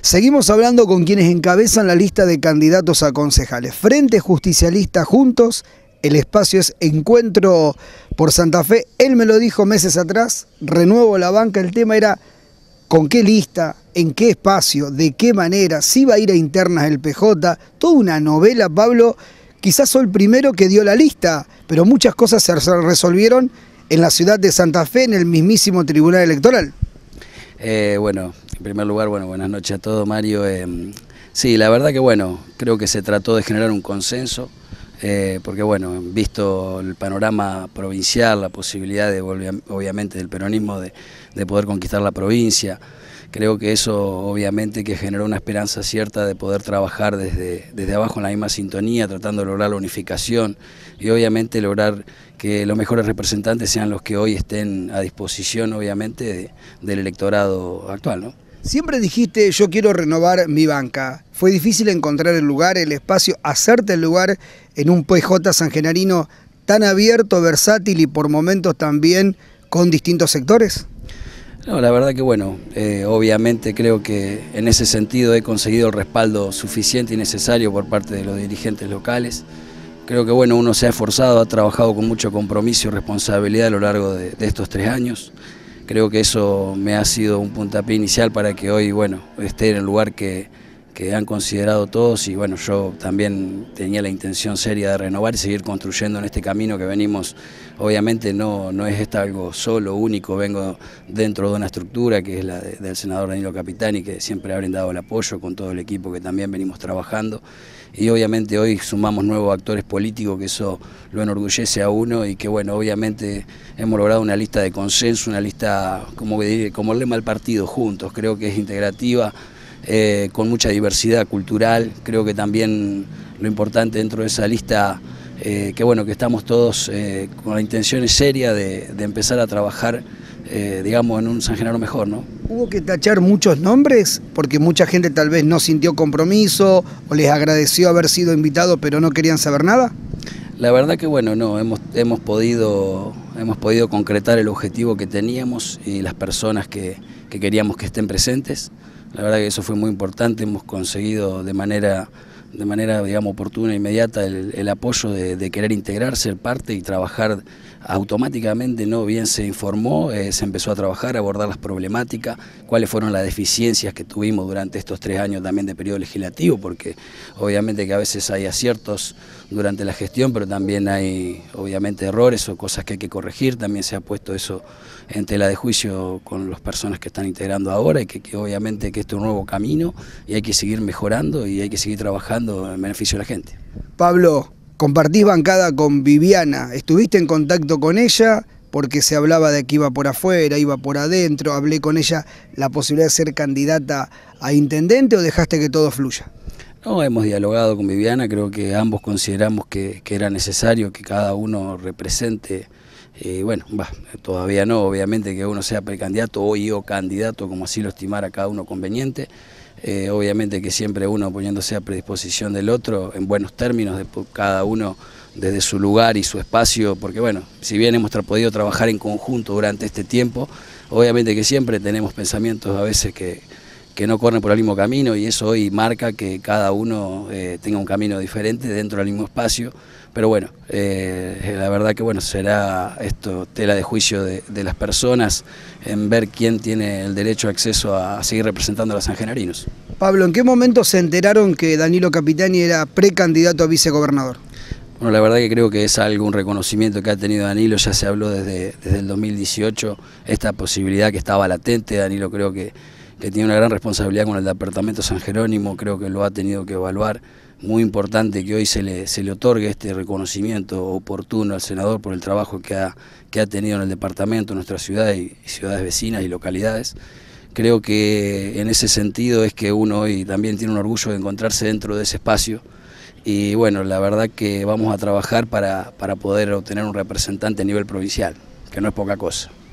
Seguimos hablando con quienes encabezan la lista de candidatos a concejales. Frente Justicialista Juntos, el espacio es Encuentro por Santa Fe. Él me lo dijo meses atrás, renuevo la banca. El tema era con qué lista, en qué espacio, de qué manera, si iba a ir a internas el PJ. Toda una novela, Pablo. Quizás soy el primero que dio la lista, pero muchas cosas se resolvieron en la ciudad de Santa Fe, en el mismísimo Tribunal Electoral. Bueno, en primer lugar, buenas noches a todos, Mario. Sí, la verdad que creo que se trató de generar un consenso, porque visto el panorama provincial, la posibilidad de, obviamente, del peronismo de poder conquistar la provincia, creo que eso obviamente que generó una esperanza cierta de poder trabajar desde abajo en la misma sintonía, tratando de lograr la unificación y obviamente lograr que los mejores representantes sean los que hoy estén a disposición obviamente del electorado actual, ¿no? Siempre dijiste, yo quiero renovar mi banca. ¿Fue difícil encontrar el lugar, el espacio, hacerte el lugar en un PJ sangenarino tan abierto, versátil y por momentos también con distintos sectores? No, la verdad que obviamente creo que en ese sentido he conseguido el respaldo suficiente y necesario por parte de los dirigentes locales. Creo que uno se ha esforzado, ha trabajado con mucho compromiso y responsabilidad a lo largo de estos 3 años. Creo que eso me ha sido un puntapié inicial para que hoy esté en el lugar que han considerado todos y yo también tenía la intención seria de renovar y seguir construyendo en este camino que venimos. Obviamente no es algo solo, único, vengo dentro de una estructura que es la del senador Danilo Capitani, que siempre ha brindado el apoyo con todo el equipo que también venimos trabajando y obviamente hoy sumamos nuevos actores políticos que eso lo enorgullece a uno y que obviamente hemos logrado una lista de consenso, una lista como el lema del partido, juntos, creo que es integrativa. Con mucha diversidad cultural, creo que también lo importante dentro de esa lista, que estamos todos con la intención seria de empezar a trabajar, en un San Genaro mejor, ¿no? ¿Hubo que tachar muchos nombres? Porque mucha gente tal vez no sintió compromiso o les agradeció haber sido invitado pero no querían saber nada. La verdad que no, hemos podido concretar el objetivo que teníamos y las personas que queríamos que estén presentes. La verdad que eso fue muy importante, hemos conseguido de manera oportuna e inmediata el apoyo de querer integrar, ser parte y trabajar automáticamente, bien se informó, se empezó a trabajar, a abordar las problemáticas, cuáles fueron las deficiencias que tuvimos durante estos 3 años también de periodo legislativo, porque obviamente que a veces hay aciertos durante la gestión, pero también hay obviamente errores o cosas que hay que corregir, también se ha puesto eso en tela de juicio con las personas que están integrando ahora y que obviamente que este es un nuevo camino y hay que seguir mejorando y hay que seguir trabajando en beneficio de la gente. Pablo, compartís bancada con Viviana, ¿estuviste en contacto con ella? Porque se hablaba de que iba por afuera, iba por adentro, hablé con ella la posibilidad de ser candidata a intendente o dejaste que todo fluya. No, hemos dialogado con Viviana, creo que ambos consideramos que era necesario que cada uno represente. Todavía no, obviamente que uno sea precandidato o candidato, como así lo estimara cada uno conveniente. Obviamente que siempre uno poniéndose a predisposición del otro, en buenos términos, de cada uno desde su lugar y su espacio, porque si bien hemos podido trabajar en conjunto durante este tiempo, obviamente que siempre tenemos pensamientos a veces que no corren por el mismo camino y eso hoy marca que cada uno tenga un camino diferente dentro del mismo espacio, pero la verdad que será esto tela de juicio de las personas en ver quién tiene el derecho a acceso a seguir representando a los sangenarinos. Pablo, ¿en qué momento se enteraron que Danilo Capitani era precandidato a vicegobernador? La verdad que creo que es un reconocimiento que ha tenido Danilo, ya se habló desde el 2018, esta posibilidad que estaba latente. Danilo creo que tiene una gran responsabilidad con el departamento San Jerónimo, creo que lo ha tenido que evaluar. Muy importante que hoy se le otorgue este reconocimiento oportuno al senador por el trabajo que ha tenido en el departamento, en nuestra ciudad y ciudades vecinas y localidades. Creo que en ese sentido es que uno hoy también tiene un orgullo de encontrarse dentro de ese espacio y la verdad que vamos a trabajar para poder obtener un representante a nivel provincial, que no es poca cosa.